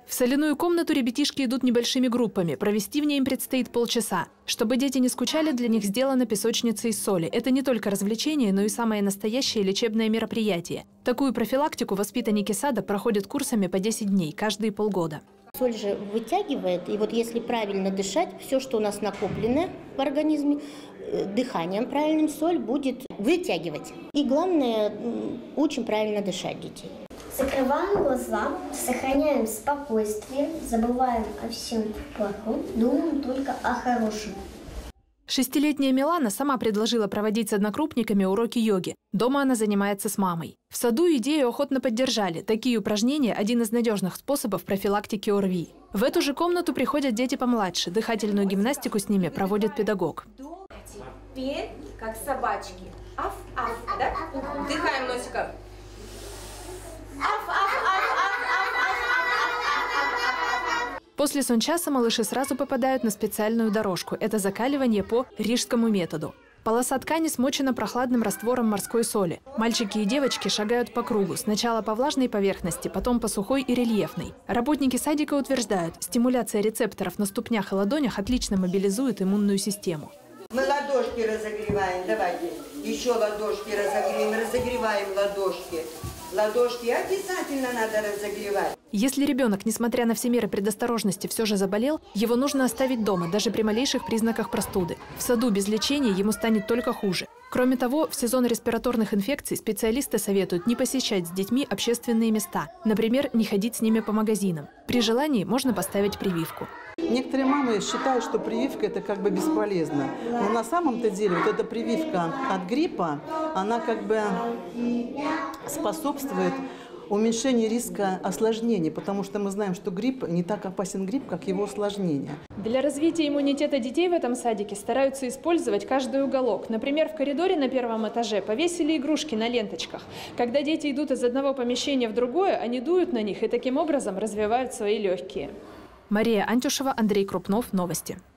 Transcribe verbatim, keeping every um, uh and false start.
В соляную комнату ребятишки идут небольшими группами. Провести в ней им предстоит полчаса. Чтобы дети не скучали, для них сделана песочница из соли. Это не только развлечение, но и самое настоящее лечебное мероприятие. Такую профилактику воспитанники сада проходят курсами по десять дней, каждые полгода. Соль же вытягивает, и вот если правильно дышать, все, что у нас накоплено в организме, дыханием правильным соль будет вытягивать. И главное, очень правильно дышать детей. Закрываем глаза, сохраняем спокойствие, забываем о всем плохом, думаем только о хорошем. Шестилетняя Милана сама предложила проводить с однокрупниками уроки йоги. Дома она занимается с мамой. В саду идею охотно поддержали. Такие упражнения – один из надежных способов профилактики ОРВИ. В эту же комнату приходят дети помладше. Дыхательную гимнастику с ними проводит педагог. Теперь, как собачки. Аф, аф, да? Вдыхаем носиком. После сончаса малыши сразу попадают на специальную дорожку. Это закаливание по рижскому методу. Полоса ткани смочена прохладным раствором морской соли. Мальчики и девочки шагают по кругу. Сначала по влажной поверхности, потом по сухой и рельефной. Работники садика утверждают, стимуляция рецепторов на ступнях и ладонях отлично мобилизует иммунную систему. Мы ладошки разогреваем. Давайте. Еще ладошки разогреем. Разогреваем ладошки. Ладошки обязательно надо разогревать. Если ребенок, несмотря на все меры предосторожности, все же заболел, его нужно оставить дома, даже при малейших признаках простуды. В саду без лечения ему станет только хуже. Кроме того, в сезон респираторных инфекций специалисты советуют не посещать с детьми общественные места. Например, не ходить с ними по магазинам. При желании можно поставить прививку. Некоторые мамы считают, что прививка – это как бы бесполезно. Но на самом-то деле вот эта прививка от гриппа, она как бы способствует уменьшению риска осложнений, потому что мы знаем, что грипп не так опасен грипп, как его осложнения. Для развития иммунитета детей в этом садике стараются использовать каждый уголок. Например, в коридоре на первом этаже повесили игрушки на ленточках. Когда дети идут из одного помещения в другое, они дуют на них и таким образом развивают свои легкие. Мария Антюшева, Андрей Крупнов. Новости.